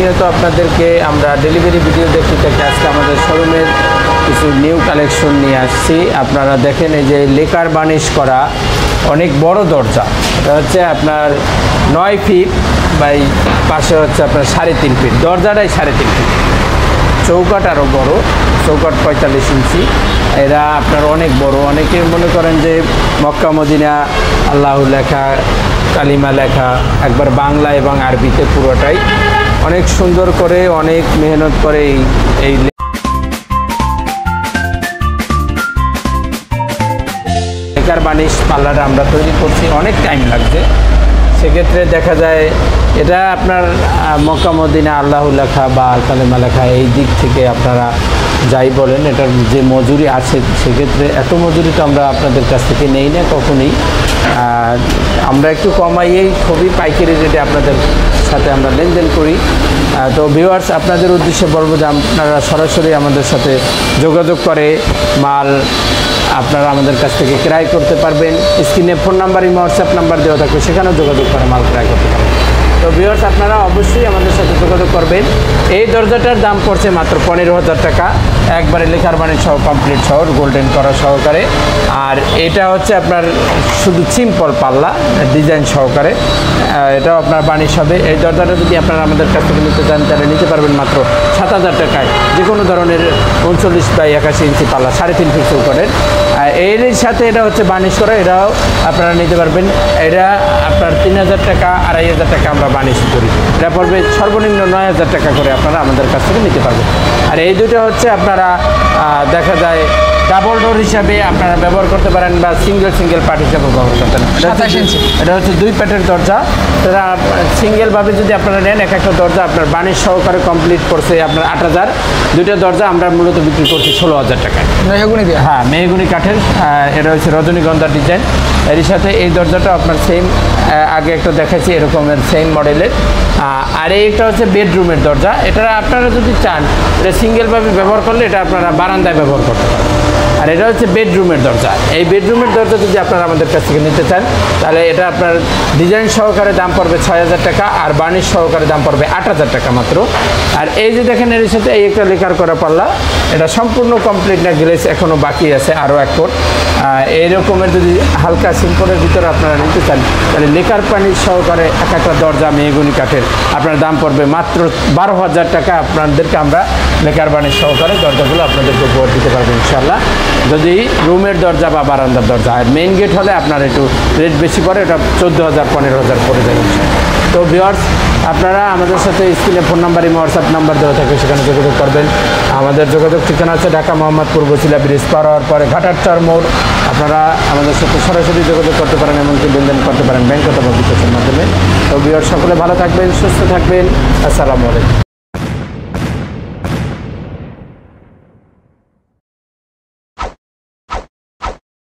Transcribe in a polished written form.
প্রতিনিয়ত আপনাদেরকে আমরা ডেলিভারি ভিডিও দেখতে থাকি। আজকে আমাদের শোরুমের কিছু নিউ কালেকশন নিয়ে আসছি। আপনারা দেখেন এই যে লেকার বার্নিশ করা অনেক বড় দরজা, এটা হচ্ছে আপনার 9 ফিট বাই পাশে হচ্ছে আপনার 3.5 ফিট, দরজাটাই 3.5 ফিট, চৌকাট আরও বড়, চৌকাট 45 ইঞ্চি। এরা আপনার অনেক বড়। অনেকে মনে করেন যে মক্কা মদিনা আল্লাহ লেখা, কালিমা লেখা, একবার বাংলা এবং আরবিতে পুরোটাই অনেক সুন্দর করে, অনেক মেহনত করে এই লেকার বার্নিশ পাল্লাটা আমরা তৈরি করছি। অনেক টাইম লাগছে, সেক্ষেত্রে দেখা যায় এটা আপনার মক্কা মদিনা আল্লাহ লেখা বা কালেমা লেখা এই দিক থেকে আপনারা যাই বলেন, এটার যে মজুরি আছে সেক্ষেত্রে এত মজুরি তো আমরা আপনাদের কাছ থেকে নেই না কখনোই। আমরা একটু কমাইয়েই খুবই পাইকারি রেটে আপনাদের সাথে আমরা লেনদেন করি। তো ভিউয়ার্স, আপনাদের উদ্দেশ্যে বলবো যে আপনারা সরাসরি আমাদের সাথে যোগাযোগ করে মাল আপনারা আমাদের কাছ থেকে ক্রয় করতে পারবেন। স্ক্রিনে ফোন নাম্বার, হোয়াটসঅ্যাপ নাম্বার দেওয়া থাকবে, সেখানেও যোগাযোগ করে মাল ক্রয় করতে পারবেন। তো ভিউয়ার্স, আপনারা অবশ্যই আমাদের সাথে যোগাযোগ করবেন। এই দরজাটার দাম পড়ছে মাত্র 15,000 টাকা, একবারে লেকার বার্নিশ সহ, কমপ্লিট সহ, গোল্ডেন করা সহকারে। আর এটা হচ্ছে আপনার শুধু সিম্পল পাল্লা ডিজাইন সহকারে, এটাও আপনার বার্নিশ হবে। এই দরজাটা যদি আপনারা আমাদের কাছ থেকে নিতে চান তাহলে নিতে পারবেন মাত্র 7,000 টাকায়। যে কোনো ধরনের 39 বাই 81 ইঞ্চি পাল্লা, 3.5 ফিট চৌকাটের। এর সাথে এটা হচ্ছে বার্নিশ করা, এটাও আপনারা নিতে পারবেন। এটা আপনার 3,000 টাকা, 2,500 টাকা আমরা বার্নিশ করি। এটা পড়বে সর্বনিম্ন 9,000 টাকা করে আপনারা আমাদের কাছ থেকে নিতে পারবেন। আর এই দুটো হচ্ছে আপনারা দেখা যায় ডাবল ডোর হিসাবে আপনারা ব্যবহার করতে পারেন বা সিঙ্গেল পার্ট হিসাবে ব্যবহার করতে পারেন। এটা হচ্ছে 2 প্যাটের দরজা। সেটা সিঙ্গেলভাবে যদি আপনারা নেন, এক একটা দরজা আপনার বার্নিশ সহকারে কমপ্লিট করছে আপনার 8,000। দুইটা দরজা আমরা মূলত বিক্রি করছি 16,000 টাকায়। মেহগুনি দিয়ে, হ্যাঁ, মেহগুনি কাঠের। এটা হচ্ছে রজনীগন্ধা ডিজাইন। এর সাথে এই দরজাটা আপনার সেম, আগে একটা দেখাচ্ছি এরকমের সেম মডেলের। আর এইটা হচ্ছে বেডরুমের দরজা। এটা আপনারা যদি চান এটা সিঙ্গেলভাবে ব্যবহার করলে এটা আপনারা বারান্দায় ব্যবহার করতে পারেন। আর এটা হচ্ছে বেডরুমের দরজা। এই বেডরুমের দরজা যদি আপনারা আমাদের কাছ থেকে নিতে চান তাহলে এটা আপনার ডিজাইন সহকারে দাম পড়বে 6,000 টাকা, আর বার্নিশ সহকারে দাম পড়বে 8,000 টাকা মাত্র। আর এই যে দেখেন এর সাথে এই একটা লেকার করা পাল্লা, এটা সম্পূর্ণ কমপ্লিট না, গ্লেজ এখনও বাকি আছে আরও 1 কোট। এই রকমের যদি হালকা সিম্পলের ভিতরে আপনারা নিতে চান তাহলে লেকার বার্নিশ সহকারে এক একটা দরজা মেহগুনি কাঠের আপনার দাম পড়বে মাত্র 12,000 টাকা। আপনাদেরকে আমরা লেকার বার্নিশ সহকারে দরজাগুলো আপনাদেরকে উপহার দিতে পারবো ইনশাল্লাহ, যদি রুমের দরজা বা বারান্দার দরজা। আর মেইন গেট হলে আপনার একটু রেট বেশি পড়ে, এটা 14,000 15,000 পড়ে যায়। তো ভিউয়ার্স, আপনারা আমাদের সাথে স্ক্রিনে ফোন নাম্বার, হোয়াটসঅ্যাপ নাম্বার দেওয়া থাকে, সেখানে যোগাযোগ করবেন। আমাদের যোগাযোগ ঠিকানা আছে ঢাকা মোহাম্মদপুর বছিলা ব্রিজ পার হওয়ার পরে ঘাটারচর মোড়। আপনারা আমাদের সাথে সরাসরি যোগাযোগ করতে পারেন, এমনকি লেনদেন করতে পারেন ব্যাংক অথবা বিকাশের মাধ্যমে। তো ভিউয়ার্স, সকলে ভালো থাকবেন, সুস্থ থাকবেন। আসসালামু আলাইকুম।